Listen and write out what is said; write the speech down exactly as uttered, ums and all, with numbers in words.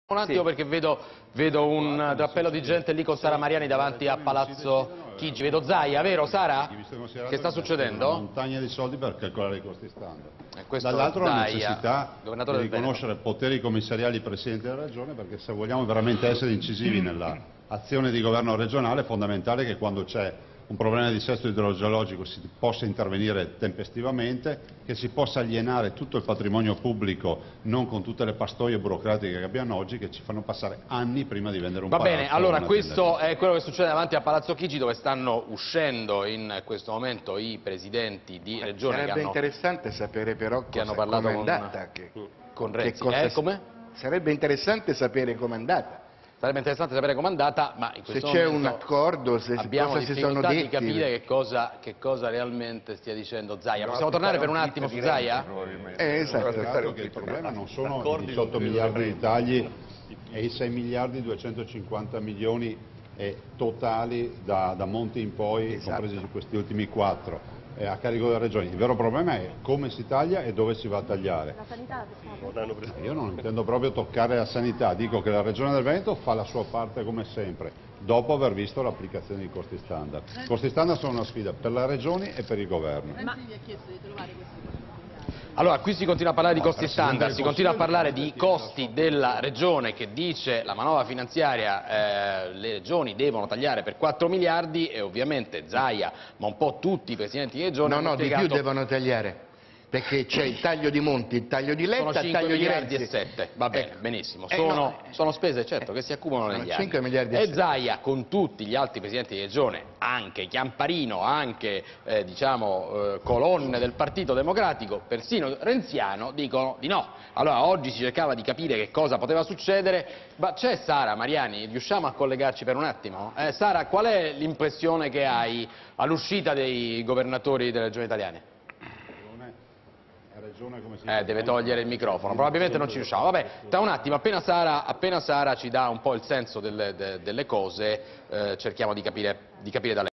Un attimo, sì, perché vedo, vedo un drappello di gente lì con Sara Mariani davanti a Palazzo Chigi. Vedo Zaia, vero Sara? Che sta succedendo? Una montagna di soldi per calcolare i costi standard. Eh, Dall'altro la Zaia, necessità di riconoscere poteri commissariali ai presidenti della regione, perché se vogliamo veramente essere incisivi nell'azione di governo regionale è fondamentale che quando c'è un problema di dissesto idrogeologico si possa intervenire tempestivamente, che si possa alienare tutto il patrimonio pubblico, non con tutte le pastoie burocratiche che abbiamo oggi, che ci fanno passare anni prima di vendere un Va palazzo. Va bene, allora questo è quello che succede davanti a Palazzo Chigi, dove stanno uscendo in questo momento i presidenti di regione. Sarebbe che hanno, interessante sapere però che hanno cosa, parlato com'è con, andata. Che, con che Renzi. cosa, Eh, come? Sarebbe interessante sapere com'è andata. Sarebbe interessante sapere com'è andata, ma in questo se c'è momento un accordo, se abbiamo cosa si sono detti. di capire che cosa, che cosa realmente stia dicendo Zaia. Possiamo tornare per un attimo su Zaia? Eh, esatto. Che il problema non sono i diciotto miliardi di tagli e i sei miliardi duecentocinquanta milioni eh, totali da, da Monti in poi, esatto, compresi questi ultimi quattro. A carico delle regioni. Il vero problema è come si taglia e dove si va a tagliare. La sanità, Io non intendo proprio toccare la sanità, dico che la Regione del Veneto fa la sua parte come sempre, dopo aver visto l'applicazione dei costi standard. I costi standard sono una sfida per le regioni e per il governo. Ma vi ha chiesto di trovare questi costi? Allora, qui si continua a parlare di costi standard, si continua a parlare di costi della regione che dice la manovra finanziaria, eh, le regioni devono tagliare per quattro miliardi e ovviamente Zaia, ma un po' tutti i presidenti di regione No, hanno no, spiegato... di più devono tagliare, perché c'è il taglio di Monti, il taglio di Letta, sono il taglio di miliardi Renzi. e sette, va bene, Ecco. benissimo, Eh, sono, no. sono spese certo che si accumulano negli anni. cinque miliardi e E sette. Zaia con tutti gli altri presidenti di regione, anche Chiamparino, anche eh, diciamo eh, colonne del Partito Democratico, persino renziano, dicono di no. Allora oggi si cercava di capire che cosa poteva succedere, ma c'è Sara Mariani, riusciamo a collegarci per un attimo? Eh, Sara, qual è l'impressione che hai all'uscita dei governatori delle regioni italiane? Eh, deve togliere il microfono, probabilmente non ci riusciamo. Vabbè, tra un attimo, appena Sara, appena Sara ci dà un po' il senso delle, de, delle cose, eh, cerchiamo di capire, di capire da lei.